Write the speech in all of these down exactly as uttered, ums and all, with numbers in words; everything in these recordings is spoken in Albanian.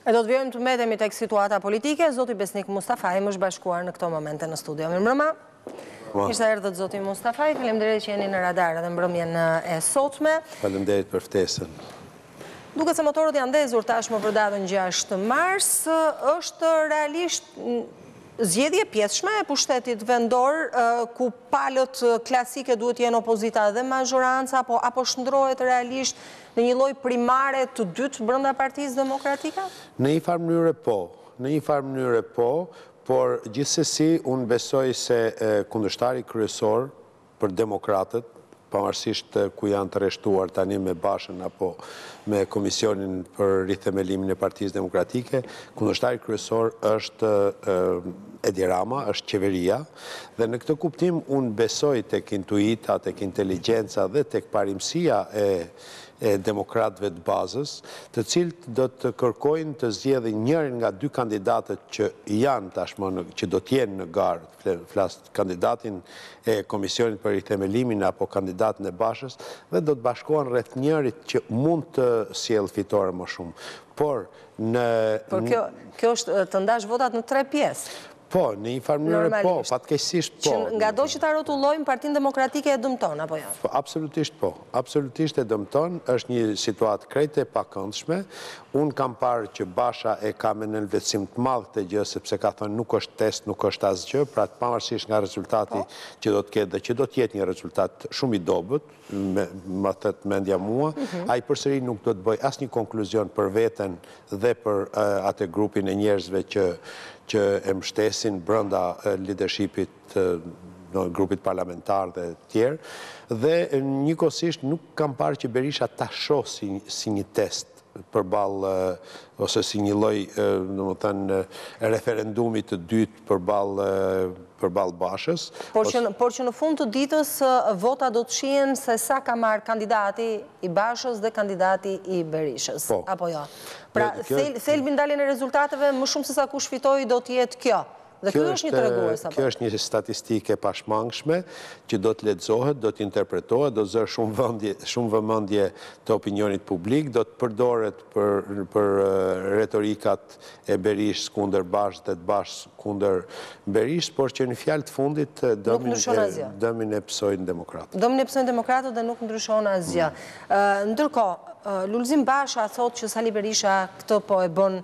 E do të vjojmë të metemi tek situata politike, zoti Besnik Mustafaj më është bashkuar në këto momente në studio. Mirëmbrëma. Ishte erdhët zoti Mustafaj, faleminderit që jeni në radar edhe mbrëmjen e sotme. Faleminderit për ftesën. Duke se motorët janë ndezur tashmë për datën gjashtë mars, është realisht zgjedhje pjesshme e pushtetit vendor, ku palët klasike duhet jenë opozita dhe mazhoranca, apo shndrohet realisht në një lloj primare të dytë brenda Partisë Demokratike? Në një farë mënyre po, në një farë mënyre po, por gjithsesi unë besoj se kundërshtari kryesor për demokratët, pavarësisht ku janë të rreshtuar tani me Bashën apo me Komisionin për rithemelimin e Partisë Demokratike, kundërshtari kryesor është Edi Rama, është qeveria, dhe në këtë kuptim unë besoj tek intuita, tek inteligjenca dhe tek parimësia e e demokratëve të bazës, të cilët do të kërkojnë të zgjedhin njërin nga dy kandidatët që janë tashmë që do të jenë në garë, flas kandidatin e Komisionit për rithemelimin apo kandidatin e Bashës, dhe do të bashkohen rreth njërit që mund të sjellë fitore më shumë. Por në Por kjo kjo është të ndash votat në tre pjesë. Po, në një farë mënyrë po, fatkeqësisht po. Që nga do që ta rrotullojmë Partinë Demokratike e dëmton, apo jo? Po, absolutisht po. Absolutisht e dëmton, është një situatë krejt e pakëndshme. Unë kam parë që Basha e ka me nënvetësim të madh këtë gjë, sepse ka thënë nuk është test, nuk është asgjë, pra të pavarësisht nga rezultati që do të ketë dhe që do të jetë një rezultat shumë i dobët, më thët mendja mua, ai përsëri nuk do të bëj asnjë konkluzion për veten dhe për atë grupin e njerëzve që që e mbështesin brenda leadershipit në grupit parlamentar dhe tjerë, dhe njëkohësisht nuk kam parë që Berisha ta shoh si, si një test përballë ose si një lloj, domethënë, referendumit të dytë përballë përballë Bashës. Por që, por që në fund të ditës vota do të shihen se sa ka marrë kandidati i Bashës dhe kandidati i Berishës, po, apo jo? Pra, thelbi ndaljen e rezultateve më shumë se sa kush fitoi do të jetë kjo. Dhe kjo është një tregues apo? Kjo është një statistike pashmangshme që do të lexohet, do të interpretohet, do zërë shumë vëmendje, shumë vëmendje të opinionit publik, do të përdoret për për retorikat e Berishës kundër Bashës dhe të Bashës kundër Berishës, por që në fjalë të fundit dëmin e dëmin e psojnë demokratët. Dëmin e psojnë demokratët dhe nuk ndryshon asgjë. Ndërkohë, Lulzim Basha thotë që Sali Berisha këtë po e bën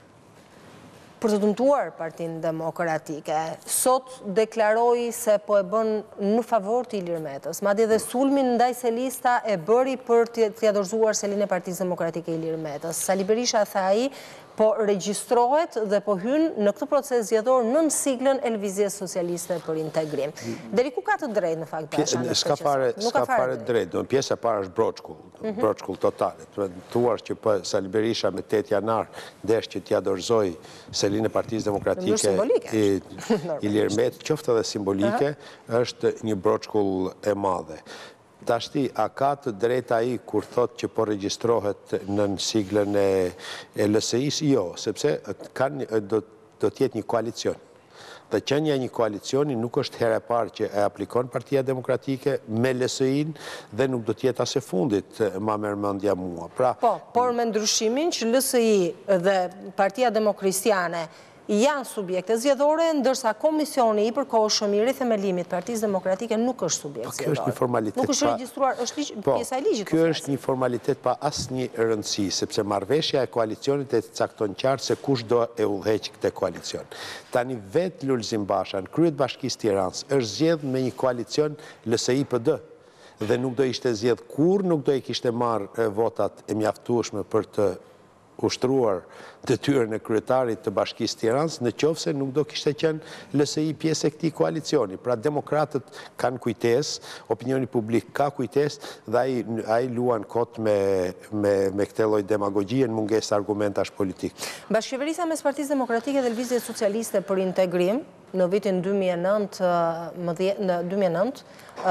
për të dëmtuar Partinë Demokratike. Sot deklaroi se po e bën në favor të Ilir Metës. Madje dhe sulmin ndaj Selista e bëri për të dorëzuar selin e Partisë Demokratike Ilir Metës. Sali Berisha tha ai, po regjistrohet dhe po hyn në këtë proces zgjedhor nën siglën e Lëvizjes Socialiste për Integrim. Deri ku ka të drejtë në fakt Basha? S'ka fare, s'ka fare drejtë. Do pjesa e parë është broçkull, broçkull totale. Thuar që po Sali Berisha me tetë janar ndesh që t'ia dorëzoi selin e Partisë Demokratike i Ilir Metë, qoftë edhe simbolike, është një broçkull e madhe. Tashti, a ka të drejta ai kur thot që po regjistrohet në siglën e L S I-s? Jo, sepse do të jetë një koalicion. Dhe qenia një koalicioni nuk është herë e parë që e aplikon Partia Demokratike me L S I-n dhe nuk do të jetë as e fundit, ma merr mendja mua. Pra, po, por me ndryshimin që L S I dhe Partia Demokristiane janë subjekte zgjedhore, ndërsa Komisioni i përkohshëm i rithemelimit Partisë Demokratike nuk është subjekt zgjedhor. Kjo është një formalitet. Nuk është regjistruar, është pjesa e ligjit. Kjo është një formalitet pa asnjë rëndësi, sepse marrëveshja e koalicionit e cakton qartë se kush do e udhëheq këtë koalicion. Tani vetë Lulzim Basha në krye të Bashkisë Tiranës është zgjedhur me një koalicion L S I P D dhe nuk do ishte zgjedhur kur nuk do i kishte marrë votat e mjaftueshme për të ushtruar detyrën e kryetarit të Bashkisë Tiranës, në qoftë se nuk do kishte qenë L S I pjesë e këtij koalicioni. Pra demokratët kanë kujtesë, opinioni publik ka kujtesë dhe ai ai luan kot me me me këtë lloj demagogjie në mungesë argumentash politik. Bashkëqeverisja mes Partisë Demokratike dhe Lëvizjes Socialiste për Integrim në vitin dy mijë e nëntë, në dy mijë e nëntë,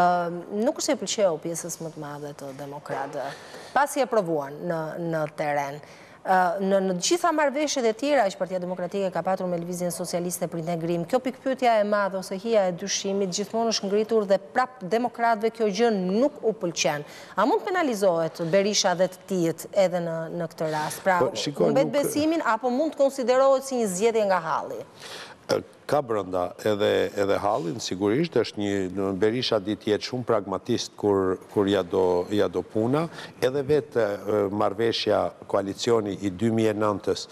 nuk është e pëlqeu pjesës më të madhe të demokratëve. Pasi e provuan në në terren. Në gjitha marrëveshjet e tjera që Partia Demokratike ka patur me Lëvizjen Socialiste për Integrim, kjo pikpyetja e madhe ose hija e dyshimit gjithmonë është ngritur dhe prap demokratëve kjo gjë nuk u pëlqen. A mund penalizohet Berisha dhe të tijët edhe në këtë rast? Pra, humbet besimin apo mund të konsiderohet si një zgjedhje nga halli? Ka brënda edhe hallin, sigurisht, është një Berisha ditë jetë shumë pragmatist kur ja do puna, edhe vetë marrëveshja koalicioni i dy mijë e nëntës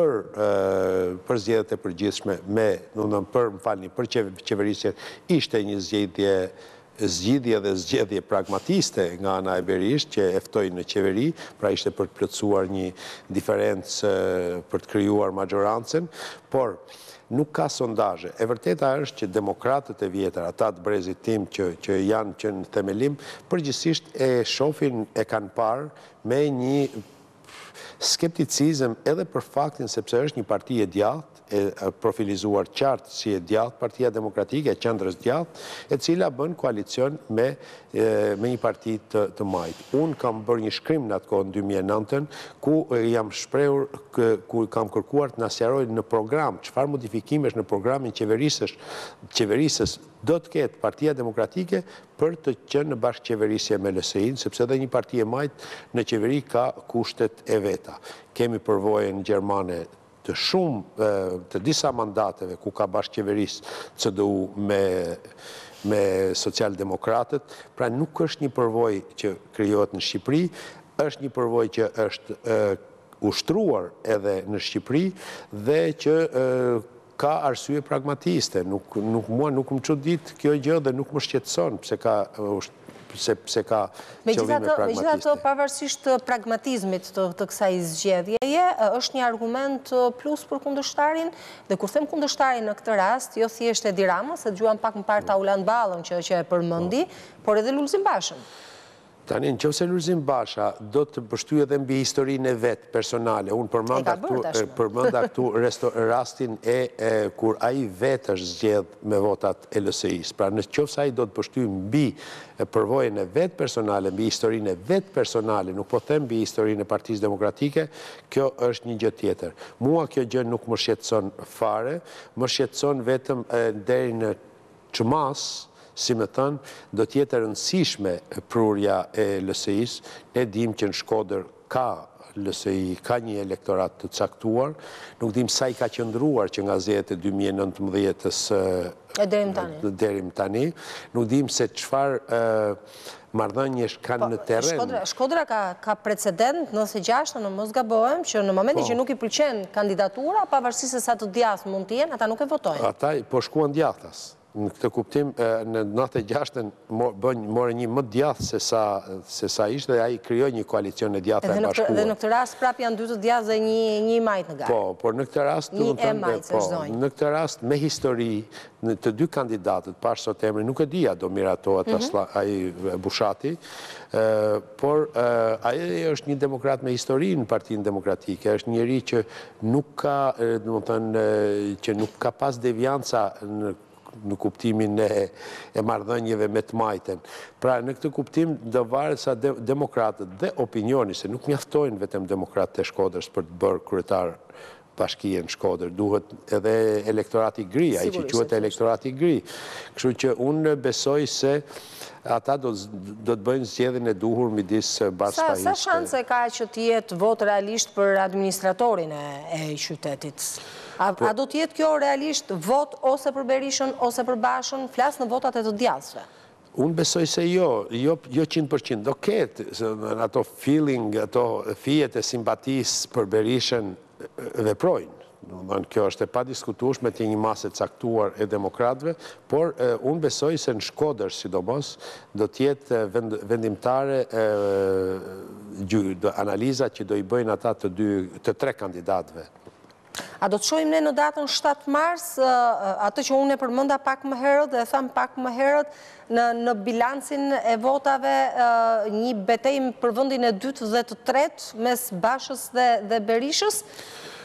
për zgjedhjet e përgjithshme me, për, më falni, për qeverisjen, ishte një zgjedhje zgjidhje dhe zgjedhje pragmatiste nga ana e Berisht që eftoi në qeveri, pra ishte për të plotësuar një diferencë për të krijuar majorancën, por nuk ka sondazhe. E vërteta është që demokratët e vjetër, ata të brezit tim që janë që në themelim, përgjithsisht e shohin, e kanë parë me një skepticizëm edhe për faktin sepse është një parti e djathtë, e profilizuar qartë si e djathtë, Partia Demokratike, e qendrës djathtë, e cila bën koalicion me një parti të majtë. Unë kam bërë një shkrim në atë kohë në dy mijë e nëntën, ku jam shprehur, ku kam kërkuar të na sqaroj në program, çfarë modifikimesh në programin qeverisës do të ketë Partia Demokratike për të qenë në bashkëqeverisje me L S I-n, sepse edhe një parti e majtë në qeveri ka kushtet e veta. Kemi përvojën gjermane të shumë, të disa mandateve ku ka bashkëqeverisë C D U me socialdemokratët, pra nuk është një përvojë që krijohet në Shqipëri, është një përvojë që është ushtruar edhe në Shqipëri dhe që ka arsye pragmatiste. Mua nuk më çudit kjo gjë dhe nuk më shqetëson pse ka sepse ka qëllime pragmatiste. Megjithatë, pavarësisht pragmatizmit të kësaj zgjedhjeje, është një argument plus për kundërshtarin, dhe kur them kundërshtarin në këtë rast, jo thjesht Edi Rama, se dëgjuam pak më parë Tauland Ballën që e përmendi, por edhe Lulzim Bashën. Tani, nëse Lulzim Basha do të përshtyjë edhe mbi historinë e vetë personale, unë përmenda këtu rastin e kur ai vetë është zgjedh me votat e L S I-s. Pra nëse ai do të përshtyjë mbi përvojën e vetë personale, mbi historinë e vetë personale, nuk po them mbi historinë e Partisë Demokratike, kjo është një gjë tjetër. Mua kjo gjë nuk më shqetëson fare, më shqetëson vetëm deri në çmas, si me thënë, do tjetë rëndësishme prurja e L S I-s. Ne dim që në Shkodër ka L S I, ka një elektorat të caktuar, nuk dim sa i ka qëndruar që nga zgjedhjet e dy mijë e nëntëmbëdhjetës deri më tani, nuk dim se çfarë marrëdhënies kanë në terren. Shkodra ka precedent nëse gjashtë, në mos gabohem, që në momentin që nuk i pëlqen kandidatura, pavarësisht se sa të djathtë mund të jenë, ata nuk e votojnë. Ata po shkuan djathtas. Në këtë kuptim, në nëntëdhjetë e gjashtën more një më djathtë se sa ishte dhe ai krijoi një koalicion e djathtë e bashkuar. Dhe në këtë rast prap janë dy të djathtë dhe një i majtë në garë. Po, por në këtë rast, në këtë rast me histori të dy kandidatët, pash sot emrin, nuk e dija do miratohet ai Bushati, por ai është një demokrat me histori në Partinë Demokratike, është njëri që nuk ka, domethënë, që nuk ka pas devianca në në kuptimin e marrëdhënieve me të majten. Pra, në këtë kuptim, do varet sa demokratët dhe opinioni, se nuk mjaftojnë vetëm demokratët e Shkodrës për të bërë kryetar bashkie në Shkodër, duhet edhe elektorati gri, ai që quhet elektorati gri. Kështu që unë besoj se ata do të bëjnë zgjedhjen e duhur midis bashkëpajisë. Sa shanse ka që të jetë votë realisht për administratorin e qytetit? A do të jetë kjo realisht vot ose për Berishën ose për Bashën, flas në votat e të djathtë? Unë besoj se jo, joqind përqind. Do ketë ato feeling, ato fijet e simpatisë për Berishën veprojnë. Kjo është e padiskutueshme të një masë caktuar e demokratëve, por unë besoj se në Shkodër, sidomos, do të jetë vendimtare analiza që do i bëjnë ata të tre kandidatëve. A do të shohim ne në datën shtatë mars, atë që unë e përmenda pak më herët dhe tham pak më herët, në bilancin e votave një betejë për vendin e dytë dhe të tretë mes Bashës dhe Berishës?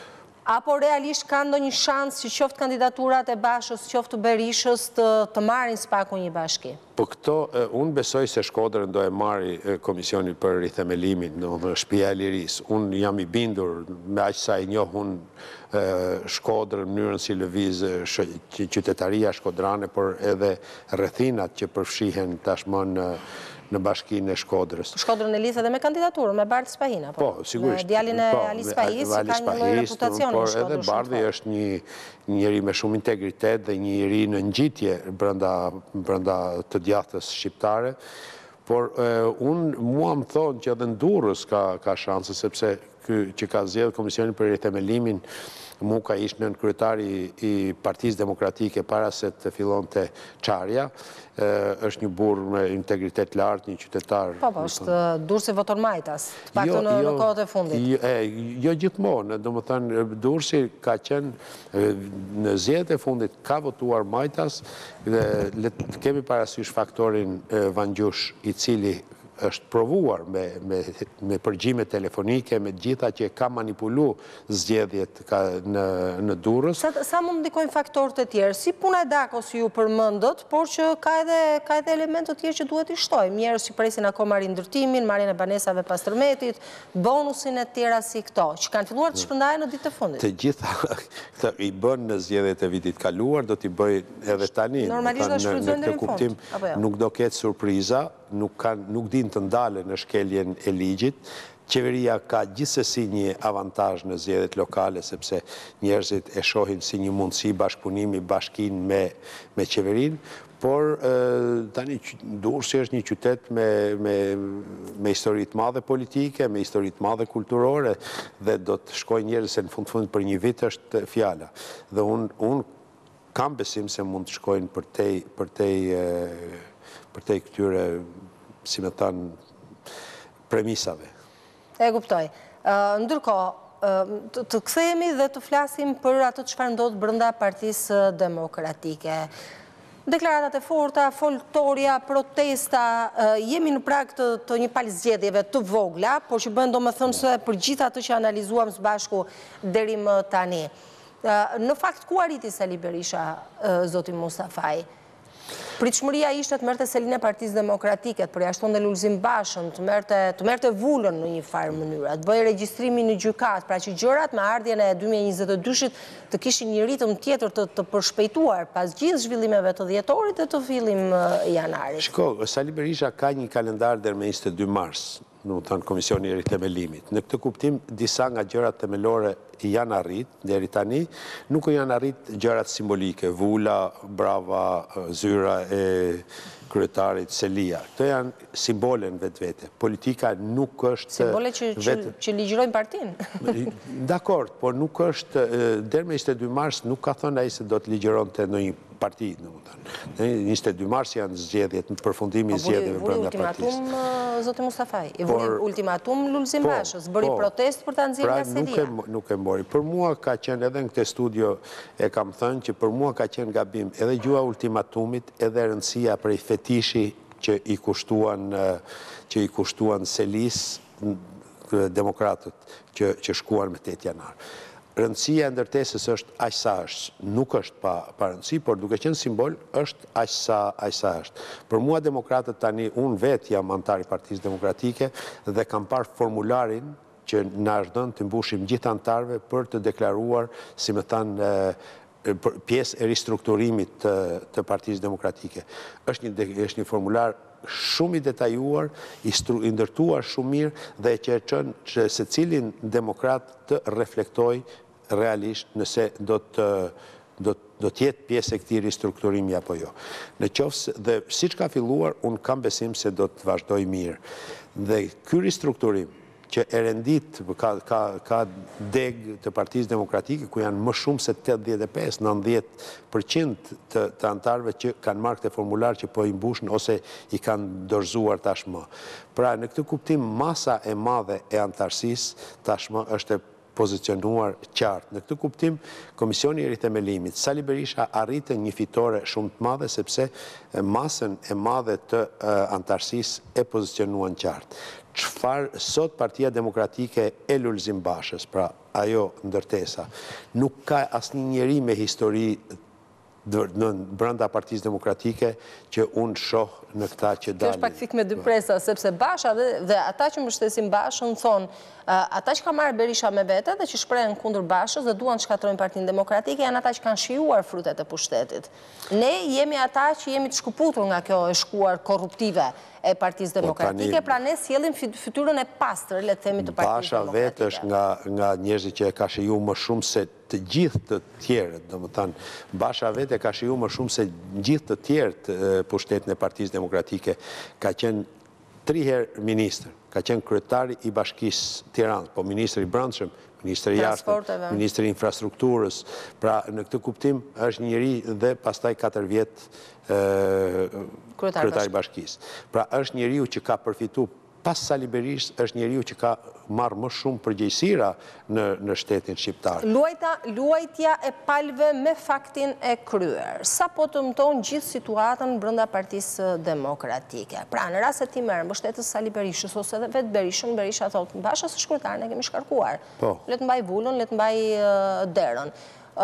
Apo realisht ka ndonjë shans që qoftë kandidaturat e Bashës, qoftë Berishës të, të marrin spaku një bashki? Po këto, unë besoj se Shkodrën do e marri Komisioni për rithemelimin në Shtëpia e Lirisë. Unë jam i bindur me aq sa i njoh unë Shkodrën, mënyrën si lëviz qytetaria shkodrane, por edhe rrethinat që përfshihen tashmë në në bashkinë e Shkodrës. Shkodrën e lidh edhe me kandidaturën, me Bardh Spahina, po? Po, sigurisht. Me djalin e Ali Spahis, që ka një lloj reputacioni në Shkodrën. Por edhe Bardhi është një njeri me shumë integritet dhe një njeri në ngjitje brenda të djathtës shqiptare. Por unë mua më thonë që edhe në Durrës ka shanse, sepse që ka zgjedhur Komisionin për rithemelimin, Muka ishte nën kryetari i Partisë Demokratike para se të fillonte çarja. Është një burr me integritet lartë, një qytetar. Po, po, është Durrësi voton majtas, të paktën në kohët e fundit. Jo gjithmonë, domethënë Durrësi ka qenë në zgjedhjet e fundit ka votuar majtas, dhe kemi parasysh faktorin Vangjush, i cili është provuar me përgjime telefonike, me gjitha që ka manipulu zgjedhjet në Durrës. Sa mund ndikojnë faktorët e tjerë? Si puna e Dakos ju përmendët, por që ka edhe elementë të tjerë që duhet i shtojmë. Njerëz që presin akoma rindërtimin, marrjen e banesave pas tërmetit, bonusin e tjera si këto, që kanë filluar të shpërndahen në ditët e fundit. Të gjitha i bën në zgjedhjet e vitit kaluar, do t'i bëj edhe tani. Normalisht do shfrytëzojnë deri në fund, apo jo? Nuk do ketë surpriza, nuk din të ndale në shkeljen e ligjit. Qeveria ka gjithsesi një avantazh në zgjedhjet lokale, sepse njerëzit e shohin si një mundësi bashkëpunimi, bashkinë me qeverinë, por tani Durrësi është një qytet me histori të madhe politike, me histori të madhe kulturore, dhe do të shkojnë njerëz se në fund fund për një vit është fjala. Dhe unë kam besim se mund të shkojnë për tej këtyre, si me thanë, premisave. E kuptoj. Ndërkohë, të kthehemi dhe të flasim për ato çfarë ndodh brenda Partisë Demokratike. Deklaratat e forta, foltoria, protesta, jemi në prag të një palë zgjedhjeve të vogla, por që bën domethënë se për gjithë ato që analizuam së bashku deri më tani. Në fakt, ku arriti Sali Berisha, zoti Mustafaj? Pritshmëria ishte të merrte selin e Partisë Demokratike, të përjashtonte Lulzim Bashën, të merrte vullën në një farë mënyrë, të bëjë regjistrimin në gjykatë, pra që gjërat me ardhjen e dy mijë e njëzet e dyshit të kishin një ritëm tjetër të përshpejtuar pas gjithë zhvillimeve të dhjetorit dhe të fillim janarit. Shiko, Sali Berisha ka një kalendar deri me njëzet e dy mars, në të thënë Komisioni i Rithemëlimit. Në këtë kuptim, disa nga gjërat themelore janë arrit, deri tani, nuk janë arrit gjërat simbolike, vula, brava, zyra e kryetarit Selia. Këto janë simbole në vetë vete. Politika nuk është... Simbole që ligjërojnë partinë. Dakord, por nuk është... Deri me njëzet e dy mars nuk ka thënë ai se do të ligjëronte në një parti, në më thënë. njëzet e dy mars janë zgjedhjet, në përfundimi zgjedhjeve brenda partisë. Vuri ultimatum, zotë Mustafaj, i vuri ultimatum Lulzim Bashës, bëri protest për ta nxjerrë nga Selia. Nuk e mori. Për mua ka qenë edhe në këtë studio, e kam thënë që për mua ka qenë gabim edhe gjua ultimatumit, edhe rëndësia për i fetishi që i kushtuan që i kushtuan Selis demokratët që shkuan me tetë janar. Rëndësia e ndërtesës është aq sa është, nuk është pa rëndësi, por duke qenë simbol, është aq sa është. Për mua demokratët tani, unë vetë jam antar i Partisë Demokratike dhe kam parë formularin që na është dhënë të mbushim gjithë antarëve për të deklaruar, si më thanë, pjesë e ristrukturimit të Partisë Demokratike. Është një formular shumë i detajuar, i ndërtuar shumë mirë dhe që e qënë që se cilin demokrat të reflektoj realisht nëse do të do tjetë pjesë e këti ristrukturimi apo jo. Në qoftë dhe si që ka filluar, unë kam besim se do të vazhdoj mirë. Dhe ky ristrukturim që e rendit ka deg të Partisë Demokratike, ku janë më shumë se tetëdhjetë e pesë deri në nëntëdhjetë përqind të antarëve që kanë marrë këtë formular që po i mbushën ose i kanë dorëzuar tashmë. Pra, në këtë kuptim, masa e madhe e antarësisë tashmë është pozicionuar qartë. Në këtë kuptim, Komisioni i Rithemelimit, Sali Berisha arritën një fitore shumë të madhe, sepse masën e madhe të antarësisë e pozicionuan qartë. Çfarë sot Partia Demokratike e Lulzim Bashës, pra ajo ndërtesa, nuk ka asnjë njeri me histori në brenda Partisë Demokratike që unë shoh në këta që dalin. Kjo është pak fik me dy presa, sepse Basha dhe ata që mbështesin Bashën thonë, ata që ka marrë Berisha me vete dhe që shprehen kundër Bashës dhe duan të shkatrojnë Partinë Demokratike, janë ata që kanë shijuar frutet e pushtetit. Ne jemi ata që jemi të shkëputur nga kjo e shkuar korruptive e Partisë Demokratike, pra ne sjellim fytyrën e pastër, le të themi, të Partisë Basha Demokratike. vetë është nga nga njerëzit që e ka shiju më shumë se të gjithë të tjerët, domethënë Basha vetë e ka shiju më shumë se gjithë të tjerët pushtetin e Partisë Demokratike. Ka qenë tri herë ministër, ka qenë kryetari i Bashkisë Tiranës, po ministri i brendshëm, ministri i jashtëm, ministri i infrastrukturës. Pra në këtë kuptim është njëri dhe pastaj katër vjet kryetari i Bashkisë. Pra është njeriu që ka përfituar pas Sali Berishës, është njeriu që ka marrë më shumë përgjegjësira në në shtetin shqiptar. Luajta, luajtja e palëve me faktin e kryer. Sa po të mëton gjithë situatën brenda Partisë Demokratike. Pra në rast se ti merr mbështetës Sali Berishës ose edhe vetë Berishën, Berisha thotë, Basha së shkruetar ne kemi shkarkuar. Po. Le të mbaj vulën, le të mbaj derën.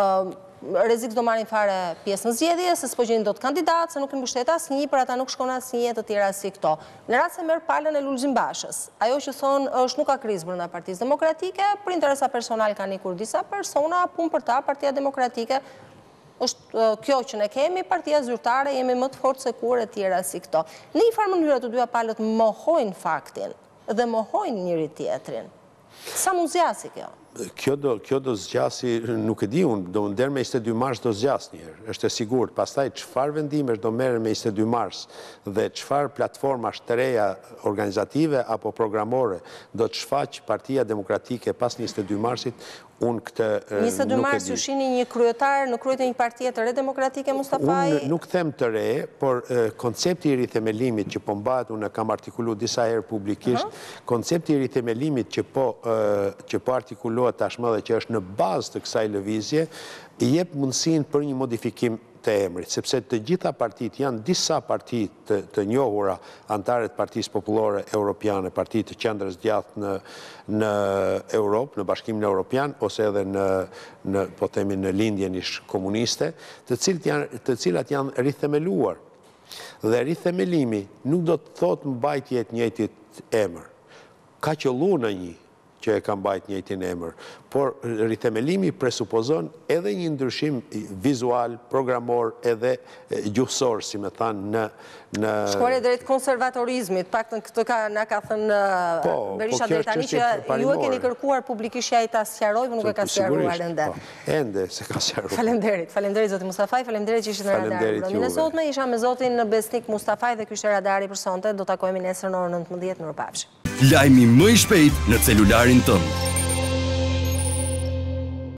Rrezik do marrin fare pjesë në zgjedhje, se s'po gjejnë dot kandidat, se nuk i mbështet asnjë, për ata nuk shkon asnjë të tjera si këto. Në rast se merr palën e Lulzim Bashës, ajo që thonë është nuk ka krizë brenda Partisë Demokratike, për interesa personal kanë ikur disa persona, punë për ta, Partia Demokratike është kjo që ne kemi, partia zyrtare, jemi më të fortë se kur e tjera si këto. Në një farë mënyrë të dyja palët mohojnë faktin dhe mohojnë njëri tjetrin. Sa mund zgjasi kjo? Kjo do, kjo do zgjasi, nuk e di unë, do ndër me njëzet e dy mars do zgjas njërë, është e sigurt. Pastaj çfarë vendimesh do merren me njëzet e dy mars dhe çfarë platformash të reja organizative apo programore do të shfaq Partia Demokratike pas njëzet e dy marsit, unë këtë nuk e di. njëzet e dy mars ju shihni një kryetar në kryet e një partie të re demokratike, Mustafaj? Unë nuk them të re, por koncepti i rithemelimit që po mbahet, unë kam artikuluar disa herë publikisht, koncepti i rithemelimit që po që po artikulohet tashmë dhe që është në bazë të kësaj lëvizje, i jep mundësinë për një modifikim të emrit, sepse të gjitha partit janë disa partit të, të njohura antarët Partisë Popullore Europiane, partit të qendrës djathtë në në Europë, në Bashkimin Evropian ose edhe në në po themi në lindjen ish komuniste, të cilat janë të cilat janë rithemeluar. Dhe rithemelimi nuk do të thotë mbajtje e të njëjtit emër. Ka qëllu në një që e ka mbajt njëjtin emër, por rithemelimi presupozon edhe një ndryshim vizual, programor, edhe gjuhësor, si me thanë, në... në... Shkuarje drejt konservatorizmit, pak të këtë ka, na ka thënë po, Berisha po, drejt tani që ju e keni kërkuar publikisht ja i ta sqaroj, por nuk e ka sqaruar ende. Ende se ka sqaruar. Faleminderit, faleminderit zoti Mustafaj, faleminderit që ishit në radar. Në sotme isha me zotin Besnik Mustafaj dhe ky ishte radari për sonte, do takohemi nesër në orën nëntëmbëdhjetë, mirupafshim. Lajmi më i shpejt në celularin tënd.